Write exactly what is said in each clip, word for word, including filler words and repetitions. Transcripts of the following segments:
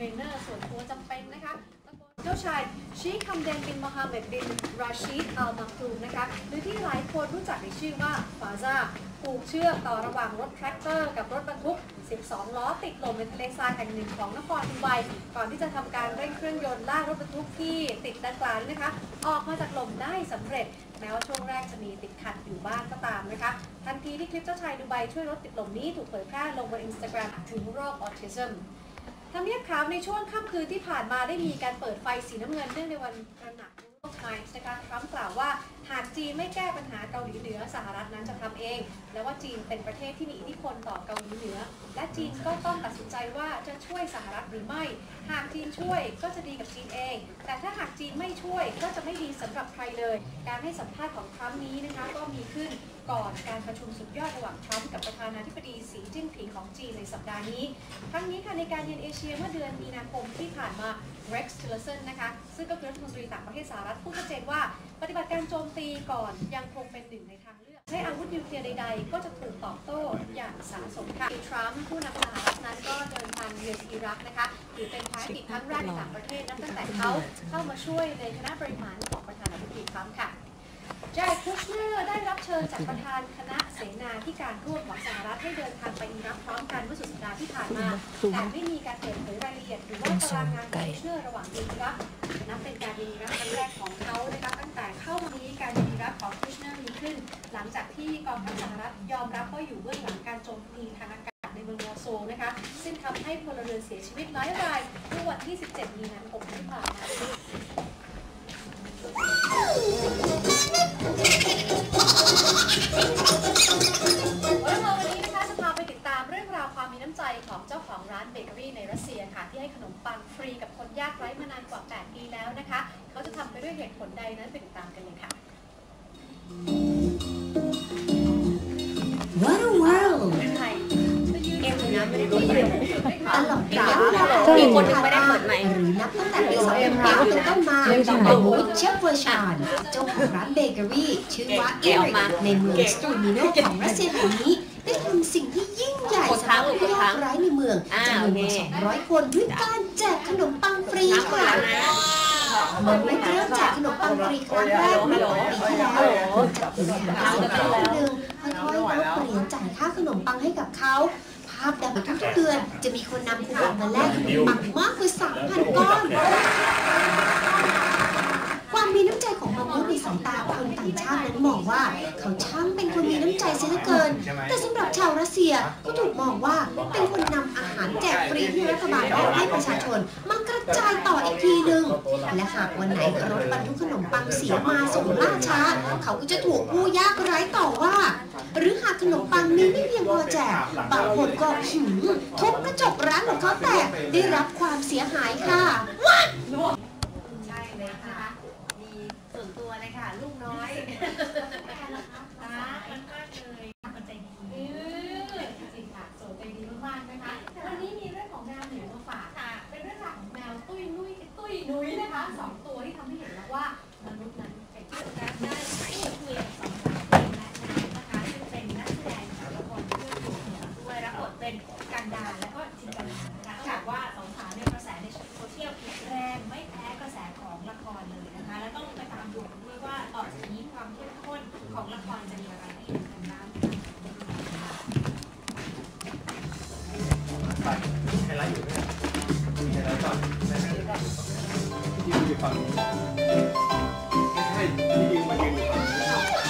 รนเนอร์ส่วนตัวจำเป็นนะคะเจ้าชายชีคัมเดนบินโมฮัมเหม็ดบินราชีดอัลมักตูมนะคะหรือที่หลายคนรู้จักในชื่อว่าฟาซาผูกเชือกต่อระหว่างรถแทรกเตอร์กับรถบรรทุกสิบสองล้อติดลมในทะเลทรายแห่งหนึ่งของนครดูไบก่อนที่จะทำการเร่งเครื่องยนต์ลากรถบรรทุกที่ติดดังกล่าวนะคะออกมาจากลมได้สำเร็จแม้ว่าช่วงแรกจะมีติดขัดอยู่บ้างก็ตามนะคะทันทีที่คลิปเจ้าชายดูไบช่วยรถติดลมนี้ถูกเผยแพร่ลงบน อินสตาแกรม ถึงโรคออทิซึมทำเนียบขาวในช่วงค่ำคืนที่ผ่านมาได้มีการเปิดไฟสีน้ำเงินเนื่องในวันตระหนักโลกไทม์นะคะทรัมป์กล่าวว่าหากจีนไม่แก้ปัญหาเกาหลีเหนือสหรัฐนั้นจะทำเองและว่าจีนเป็นประเทศที่มีอิทธิพลต่อเกาหลีเหนือและจีนก็ต้องตัดสินใจว่าจะช่วยสหรัฐหรือไม่หากจีนช่วยก็จะดีกับจีนเองแต่ถ้าหากจีนไม่ช่วยก็จะไม่ดีสำหรับใครเลยการให้สัมภาษณ์ของทรัมป์นี้นะคะก็มีขึ้นก่อนการประชุมสุดยอดระหว่างทรัมป์กับประธานาธิบดีสีจิ้นผิงของจีนในสัปดาห์นี้ทั้งนี้ค่ะในการเยือนเอเชียเมื่อเดือนมีนาคมที่ผ่านมาเร็กซ์ ทิลเลอร์สันนะคะซึ่งก็คือรัฐมนตรีต่างประเทศสหรัฐพูดชัดเจนว่าปฏิบัติการโจมตีก่อนยังคงเป็นหนึ่งในทางเลือกใช้อาวุธนิวเคลียร์ใดๆก็จะถูกตอบโต้อย่างสาสมค่ะทรัมป์ผู้นำสหรัฐนั้นก็เดินทางเยือนอิรักนะคะถือเป็นภารกิจครั้งแรกในต่างประเทศนับตั้งแต่เขาเข้ามาช่วยในคณะบริหารของประธานาธิบดีทรัมป์ค่ะแจ็ค คุชเนอร์ได้รับเชิญจากประธานคณะเสนาธิการร่วมของสหรัฐให้เดินทางไปอิรักพร้อมกันเมื่อสุดสัปดาห์ที่ผ่านมาแต่ไม่มีการเปิดเผยรายละเอียดหรือว่าตารางงานของคุชเนอร์ระหว่างอิรักนับเป็นการอิรักครั้งแรกของเขานะคะตั้งแต่เข้ามานี้การอิรักของคุชเนอร์มีขึ้นหลังจากที่กองทัพสหรัฐยอมรับว่าอยู่เบื้องหลังการโจมตีทางอากาศในเมืองวอร์โซนะคะซึ่งทำให้พลเรือนเสียชีวิตหลายรายเมื่อวันที่สิบเจ็ดมีนาคมที่ผ่านมาวันนี้นะคะจะพาไปติดตามเรื่องราวความมีน้ำใจของเจ้าของร้านเบเกอรี่ในรัสเซียค่ะที่ให้ขนมปังฟรีกับคนยากไร้มานานกว่าแปดปีแล้วนะคะเขาจะทำไปด้วยเหตุผลใดนั้นไปติดตามกันเลยค่ะ What a world เอ็มนะไม่ได้เปิดใหม่ตลอดระยะเวลาปีคนไม่ได้เปิดใหม่หรือนับตั้งแต่ปีสองพันเก้าเป็นต้นมาโดยเชฟเวอร์ชานเจ้าของร้านเบเกอรี่ชื่อว่าเอริกในเมืองสตูมิโนของรัสเซียแห่งนี้ได้ทำสิ่งที่ยิ่งใหญ่สำหรับผู้ยากไร้ในเมืองจำนวนกว่าสองร้อยคนด้วยการแจกขนมปังฟรีค่ะมันไม่เริ่มแจกขนมปังฟรีครั้งแรกเมื่อปีที่แล้วจากผู้หญิงสาวคนหนึ่งค่อยๆลดเหรียญจ่ายค่าขนมปังให้กับเขาภาพแบบทุกๆเดือนจะมีคนนำคูปองมาแลกขนมปังมากกว่า สามพัน ก้อนความมีน้ำใจของมามุดในสายตาคนต่างชาตินั้นมองว่าเขาช่างเป็นคนมีน้ำใจเสียเหลือเกินแต่สำหรับชาวรัสเซียก็ถูกมองว่าเป็นคนนำอาหารแจกฟรีที่รัฐบาลมอบให้ประชาชนมากระจายต่ออีกทีหนึ่งและหากวันไหนรถบรรทุกขนมปังเสียมาส่งล่าช้าเขาก็จะถูกผู้ยากไร้ต่อว่าหรือหากขนมปังมีไม่เพียงพอแจกบางคนก็หืมทุบกระจกร้านของเขาแตกได้รับความเสียหายค่ะใช่เลยค่ะมีส่วนตัวเลยค่ะลูกน้อยแม่ละคะนะมันก็เลยมันใจดีเออจริงๆค่ะโสดใจดีมากๆนะคะวันนี้มีเรื่องของแมวเหนียวมาฝากค่ะเป็นเรื่องราวของแมวตุ้ยนุ้ยตุ้ยนุ้ยนะคะสองตัวที่ทำให้เห็นแล้วว่ามนุษย์นั้นเป็นที่รักได้พูดคุยกับสองสาวและน้ำนะคะซึ่งเป็นนักแสดงจากละครเรื่องหัวเหนือด้วยรับบทเป็นกันดาและก็จินตนานะคะถามว่าสองสาวในกระแสในโซเชียลแรงไม่แพ้กระแสของละครเลยนะคะและต้องไปตามดูด้วยว่าต่อจากนี้ความเข้มข้นของละครจะมีอะไรให้ดูกันบ้างไฮไลท์อยู่ไหมไฮไลท์ก่อนที่ยืนอยู่ฝั่งนี้ไม่ใช่ที่ยืนมายืนอยู่ฝั่งนี้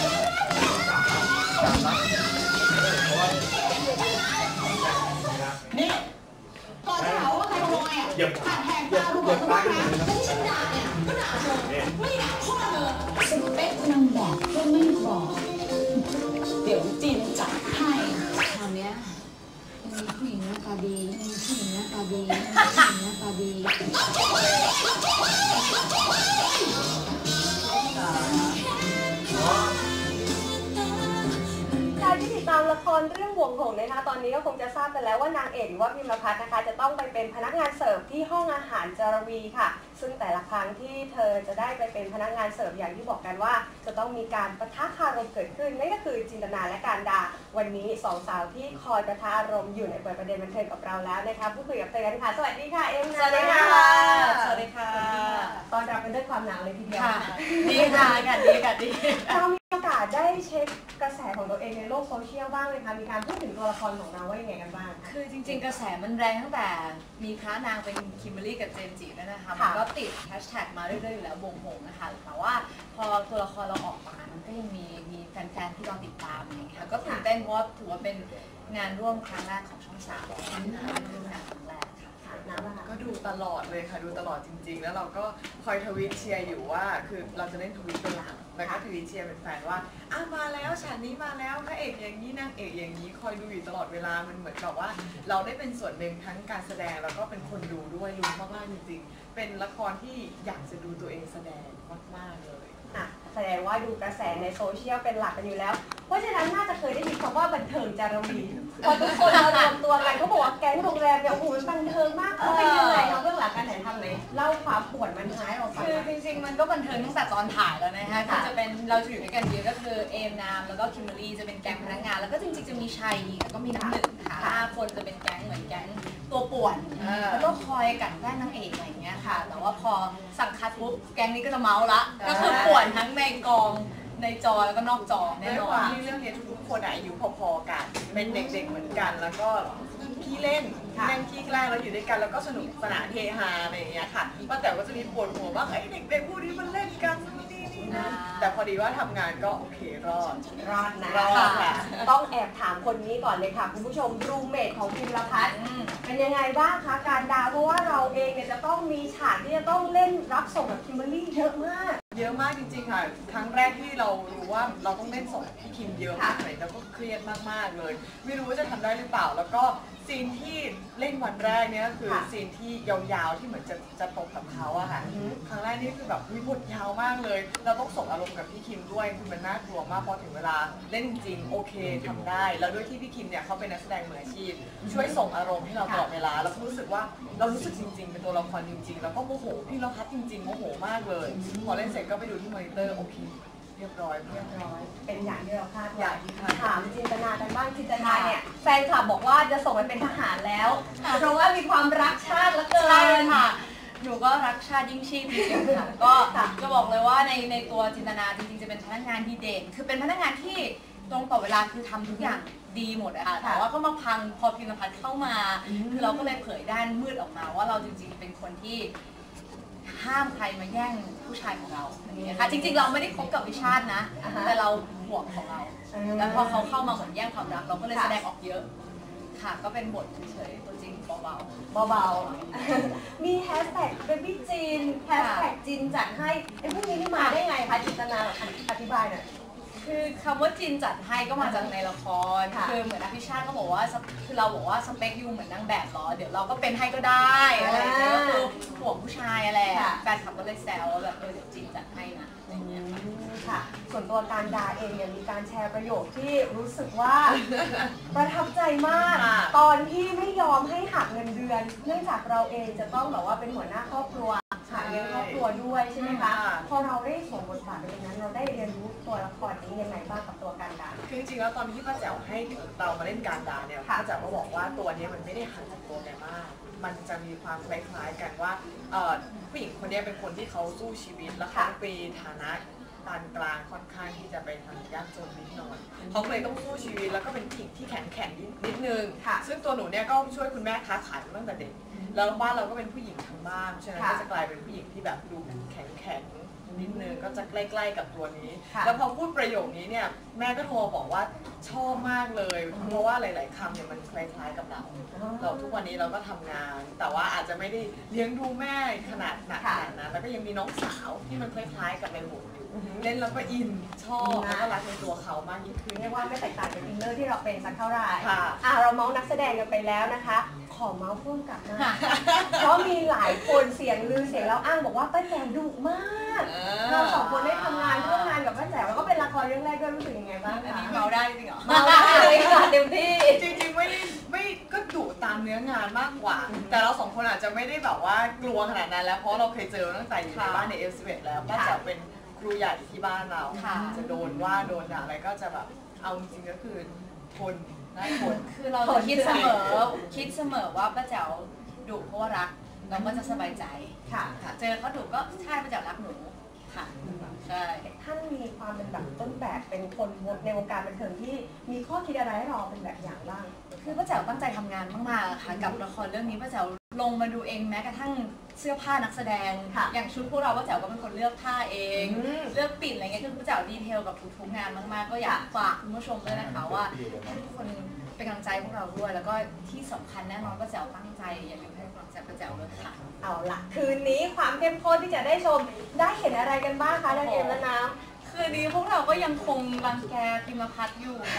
นี่พอจะหาว่าใครขโมยอ่ะผ่านแหกตาดูก่อนทุกวันนะไม่ใช่ด่าเนี่ยก็ด่าเธอไม่ด่าพ่อเธอสเปคนางแบบก็ไม่บอกเดี๋ยวจีนจัดให้คราวนี้มีผู้หญิงหน้าตาดีมีผู้หญิงหน้าตาดีมีผู้หญิงหน้าตาดีใครที่ติดตามละครเรื่องห่วงหงส์นะคะตอนนี้ก็คงจะทราบกันแล้วว่านางเอกหรือว่าพิมพ์พัฒน์นะคะจะต้องไปเป็นพนักงานเสิร์ฟที่ห้องอาหารจารวีค่ะซึ่งแต่ละครั้งที่เธอจะได้ไปเป็นพนักงานเสิร์ฟอย่างที่บอกกันว่าจะต้องมีการปะทะคารมเกิดขึ้นนั่นก็คือจินตนาและการดาวันนี้สองสาวที่คอยปะทะอารมณ์อยู่ในเปิดประเด็นบันเทิงกับเราแล้วนะคะพูดคุยกับเธอกันค่ะสวัสดีค่ะเอ็มนะสวัสดีค่ะสวัสดีค่ะตอนรับกันด้วยความหนาวเลยทีเดียวค่ะดีค่ะอากาศดีอากาศดีเรามีโอกาสได้เช็คกระแสของตัวเองในโลกโซเชียลบ้างไหมคะมีการพูดถึงตัวละครของเราว่ายังไงกันบ้างคือจริงๆกระแสมันแรงตั้งแต่มีพระนางเป็นคิมเบอรรี่กับเจมส์จิแล้วนะคะมันก็ติดแฮชแท็กมาเรื่อยๆอยู่แล้ววงหงนะคะแต่ว่าพอตัวละครเราออกมามันก็ยังมีมีแฟนๆที่เราติดตามอย่างเงี้ยค่ะก็ตื่นเต้นเพราะว่าถือว่าเป็นงานร่วมครั้งแรกของช่องสามเป็นร่วมงานครั้งแรกค่ะน้ำอะค่ะก็ดูตลอดเลยค่ะดูตลอดจริงๆ แล้วเราก็คอยทวีตเชียร์อยู่ว่าคือเราจะเล่นทวีตเป็นหลักแล้วก็ทวีตเชียร์เป็นแฟนว่าอ่ะมาแล้วฉากนี้มาแล้วพระเอกอย่างนี้นางเอกอย่างนี้คอยดูอยู่ตลอดเวลามันเหมือนกับว่า เราได้เป็นส่วนหนึ่งทั้งการแสดงแล้วก็เป็นคนดูด้วยรู้มากๆจริงๆเป็นละครที่อยากจะดูตัวเองแสดงมากๆเลยอ่ะแสดงว่าดูกระแสในโซเชียลเป็นหลักกันอยู่แล้ว เพราะฉะนั้นน่าจะเคยได้ยินคำว่าบันเทิงจารวีพอทุกคนมารวมตัวกันเขาบอกว่าแก๊งโรงแรมเนี่ยโอ้โหมันบันเทิงมากเขาเป็นยังไงคะเบื้องหลังการถ่ายทำไหนเล่าความปวดมันท้ายออกมาคือจริงๆมันก็บันเทิงตั้งแต่ตอนถ่ายแล้วนะคะคือจะเป็นเราจะอยู่ด้วยกันเยอะก็คือเอมนามแล้วก็คิมเบอรรี่จะเป็นแก๊งพนักงานแล้วก็จริงๆจะมีชัยอีกแล้วก็มีน้ำหนึ่งค่ะห้าคนจะเป็นแก๊งเหมือนแก๊งตัวป่วนแล้วก็คอยกลั่นแกล้งนางเอกอะไรอย่างเงี้ยค่ะแต่ว่าพอสั่งคัดปุ๊บแก๊งนี้ก็จะเมาละก็คือป่วนทั้งในกองในจอแล้วก็นอกจอแน่ด้วยนอควาน มที่เรื่องนี้ทุกๆคนอายุพอๆกันเป็นเด็กๆเหมือนกันแล้วก็ขี้เล่นเล่นขี้แกล้งแล้วอยู่ด้วยกันแล้วก็สนุกสนานเฮฮาอะไรอย่างเงี้ยค่ะป้าแต๋วก็จะมีปวดหัวบ้างไอ้เด็กๆพวกนี้มันเล่นกันนู่นนี่นี่นะแต่พอดีว่าทำงานก็โอเครอดรอดนะรอดค่ะต้องแอบถามคนนี้ก่อนเลยค่ะคุณผู้ชมรูมเมทของพิมพ์พัฒน์เป็นยังไงบ้างคะการดาวเพราะว่าเราเองเนี่ยจะต้องมีฉากที่จะต้องเล่นรับส่งกับคิมเบอรรี่เยอะมากเยอะมากจริงๆค่ะครั้งแรกที่เรารู้ว่าเราต้องเล่นส่งพี่คิมเยอะมากเลยแล้วก็เครียดมากๆเลย ไม่รู้ว่าจะทำได้หรือเปล่า แล้วก็ซีนที่เล่นวันแรกเนี่ยก็คือซีนที่ยาวๆที่เหมือนจะจะตกกับเขาอะค่ะครั้งแรกนี่คือแบบวิบทยาวมากเลย เราต้องส่งอารมณ์กับพี่คิมด้วยคือมันน่ากลัวมากพอถึงเวลาเล่นจริงโอเคทำได้ แล้วด้วยที่พี่คิมเนี่ยเขาเป็นนักแสดงมืออาชีพช่วยส่งอารมณ์ให้เราตลอดเวลาเราก็รู้สึกว่าเรารู้สึกจริงๆเป็นตัวละครจริงๆแล้วก็โมโหพี่เราพัดจริงๆโมโหมากเลยพอเล่นเสร็จก็ไปดูที่มอนิเตอร์โอเคเรียบร้อยเรียบร้อยเป็นอย่างที่เราคาดอไว้ย่างที่คาดถามจินตนากันบ้างจินตนาเนี่ยแฟนคลับบอกว่าจะส่งไปเป็นทหารแล้ว เพราะว่ามีความรักชาติเหลือเกินใช่ค่ะ หนูก็รักชาติยิ่งชีพจริงๆค่ะ ก็จะบอกเลยว่าในในตัวจินตนาจริงๆจะเป็นพนักงานดีเด่น คือเป็นพนักงานที่ตรงต่อเวลาคือทำทุกอย่างดีหมดอะค่ะ แต่ว่าก็มาพังพอพิมพ์พัฒน์เข้ามา คือเราก็เลยเผยด้านมืดออกมาว่าเราจริงๆเป็นคนที่ห้ามใครมาแย่งผู้ชายของเราอย่างเงี้ยค่ะ จริงๆเราไม่ได้คบกับวิชาตินะ แต่เราห่วงของเรา แล้วพอเขาเข้ามาเหมือนแย่งความรักเราก็เลยแสดงออกเยอะ ค่ะ ก็เป็นบทเฉยๆตัวจริงเบาๆเบาๆ มีแฮชแท็กเบบี้จีนแฮชแท็กจินจัดให้ไอ้พวกนี้นี่มาได้ไงคะจินตนาอธิบายหน่อยคือคำว่าจินจัดให้ก็มาจากในละครค่ะคือเหมือนอภิชาติก็บอกว่าสเปคือเราบอกว่าสเปคยูเหมือนนางแบบเหรอ เดี๋ยวเราก็เป็นให้ก็ได้อะไรอย่างเงี้ยก็คือห่วงผู้ชายอะไรอะแฟนคลับก็เลยแซวว่าแบบเออเดี๋ยวจินจัดให้นะอะไรอย่างเงี้ยค่ะค่ะ ส่วนตัวการดาเองเนี่ยมีการแชร์ประโยคที่รู้สึกว่า ประทับใจมาก ตอนที่ไม่ยอมให้หักเงินเดือน เนื่องจากเราเองจะต้องแบบว่าเป็นหัวหน้าครอบครัวหาเลี้ยงครอบครัวด้วยใช่ไหมคะ พอเราได้สวมบทบาทในนั้นเราได้เรียนรู้ตัวละครนี้ยังไงบ้างกับตัวการดาคือจริงๆแล้วตอนที่ป้าแจ๋วให้เรามาเล่นการดาเนี่ยป้าแจ๋วก็บอกว่าตัวนี้มันไม่ได้ห่างจากตัวแกมาก มันจะมีความคล้ายๆกันว่าเอ่อผู้หญิงคนนี้เป็นคนที่เขาสู้ชีวิตแล้วเขาปีฐานะปานกลางค่อนข้างที่จะไปทางยากจนนิดหน่อยเขาเลยต้องสู้ชีวิตแล้วก็เป็นผู้หญิงที่แข็งแข็งนิดนึงซึ่งตัวหนูเนี่ยก็ช่วยคุณแม่ค้าขายมาตั้งแต่เด็กแล้วบ้านเราก็เป็นผู้หญิงทั้งบ้านฉะนั้นก็จะกลายเป็นผู้หญิงที่แบบดูแข็งแข็งนิดนึงก็จะใกล้ๆกับตัวนี้ แล้วพอพูดประโยคนี้เนี่ยแม่ก็โทรบอกว่าชอบมากเลย เพราะว่าหลาย ๆคำเนี่ยมันคล้ายๆกับเรา เราทุกวันนี้เราก็ทำงาน แต่ว่าอาจจะไม่ได้เลี้ยงดูแม่ขนาดหนักขนาดนั้นแล้วก็ยังมีน้องสาวที่มันคล้ายๆกับในหมูอยู่เล่นแล้วก็อินชอบแล้วก็รักในตัวเขามากยิ่งขึ้นเรียกว่าไม่แตกต่างจากอินเนอร์ที่เราเป็นสักเท่าไหร่ค่ะอ่ะเราเมาส์นักแสดงกันไปแล้วนะคะ ขอเมาส์พ่วงกับนะเพราะมีหลายคนเสียงลือเสียงเล่าอ้างบอกว่าป้าแจ๋วดุมาก เราสองคนได้ทำงานร่วมงานกับป้าแจ๋วแล้วก็เป็นละครรเรื่องแรกด้วยรู้สึกยังไงบ้างอันคะนี้เมาได้จริงเหรอเมาได้เลยค่ะเต็มที่จริงๆไม่ได้ไม่ก็ดุตามเนื้องานมากกว่า แต่เราสองคนอาจจะไม่ได้แบบว่ากลัวขนาดนั้นแล้วเพราะเราเคยเจอตั้งแต่อยู่ในบ้านในเอลสิบเอ็ดแล้วก็จะเป็นครูใหญ่ที่บ้านเราจะโดนว่าโดนด่าอะไรก็จะแบบเอาจริงๆก็คือทนได้ทนคือเราจะคิดเสมอคิดเสมอว่าป้าแจ๋วดุเพราะว่ารักเราก็จะสบายใจค่ะค่ะเจอเขาดุก็ใช่ป้าแจ๋วรักหนูค่ะใช่ท่านมีความเป็นแบบต้นแบบเป็นคนในวงการบันเทิงที่มีข้อคิดอะไรให้เราเป็นแบบอย่างบ้างคือป้าแจ๋วตั้งใจทำงานมากๆอะค่ะกับละครเรื่องนี้ป้าแจ๋วลงมาดูเองแม้กระทั่งเสื้อผ้านักแสดงค่ะอย่างชุดพวกเราป้าแจ๋วก็เป็นคนเลือกผ้าเองอืมเลือกปิ่นอะไรเงี้ยคือป้าแจ๋วดีเทลกับทุกๆงานมากๆก็อยากฝากคุณผู้ชมด้วยนะคะว่าให้ทุกคนเป็นกำลังใจพวกเราด้วยแล้วก็ที่สำคัญแน่นอนป้าแจ๋วตั้งใจอย่าลืมให้กำลังใจป้าแจ๋วด้วยค่ะเอาล่ะ คืนนี้ความเข้มข้นที่จะได้ชมได้เห็นอะไรกันบ้างคะนางเอ็มและน้ำคืนนี้พวกเราก็ยังคงรังแกพิมพัฒน์อยู่นะ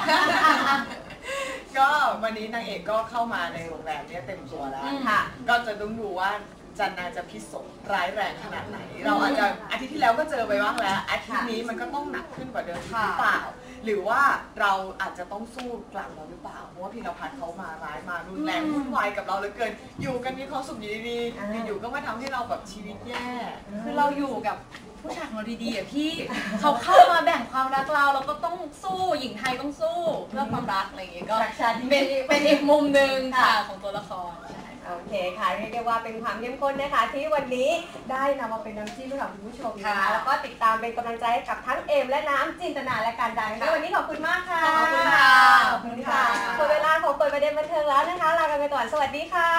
ก็วันนี้นางเอกก็เข้ามาในโรงแรมเนี่ยเต็มตัวแล้วค่ะก็จะต้องดูว่าจันนาจะพิษสงร้ายแรงขนาดไหน เราอาจจะอาทิตย์ที่แล้วก็เจอไปบ้างแล้วอาทิตย์นี้มันก็ต้องหนักขึ้นกว่าเดิมหรือเปล่า หรือว่าเราอาจจะต้องสู้กลับเราหรือเปล่าเพราะว่าพิมพัฒน์เขามาร้ายมารุนแรงวุ่นวายกับเราเหลือเกิน อยู่กันมีความสุขอยู่ดีๆอยู่ๆก็มาทำให้เราแบบชีวิตแย่คือเราอยู่กับผู้ชายของเราดีๆอ่ะพี่ เขาเข้ามาแบ่งความรักเราเราก็ต้องสู้หญิงไทยต้องสู้เพื่อความรักอะไรอย่างเงี้ยก็รักชาติเป็นเป็นอีกมุมหนึ่งค่ะของตัวละครใช่โอเคค่ะเรียกได้ว่าเป็นความเข้มข้นนะคะที่วันนี้ได้นำมาเป็นน้ำจิ้มให้กับคุณผู้ชมนะคะค่ะแล้วก็ติดตามเป็นกำลังใจให้กับทั้งเอมและน้ำจินตนาและการดังในวันนี้ขอบคุณมากค่ะขอบคุณค่ะขอบคุณค่ะหมดเวลาของเปิดประเด็นบันเทิงแล้วนะคะลากันไปก่อนสวัสดีค่ะ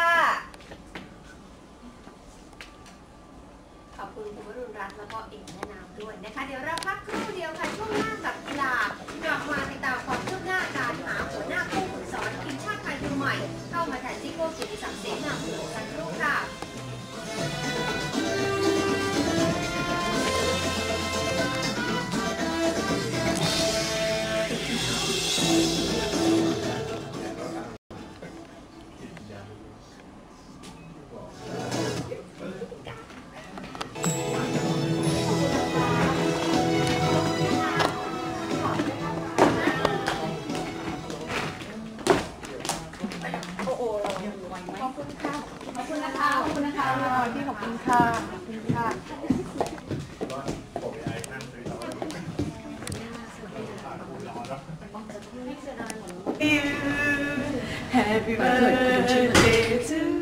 ขอบคุณคุณวรุณรัตน์แล้วก็เอกและน้ำด้วยนะคะเดี๋ยวเราพักครู่เดียวค่ะช่วงหน้ากับกีฬากลับมาติดตามความคืบหน้าการหาหัวหน้าผู้ฝึกสอนทีมชาติไทยคนใหม่เข้ามาแทนซิโก้เกียรติศักดิ์เสนาเมืองสักครู่ค่ะขอบคุณค่ะขอบคุณนะคะขอบคุณนะคะพี่ขอบคุณค่ะขอบคุณค่ะ Happy birthday to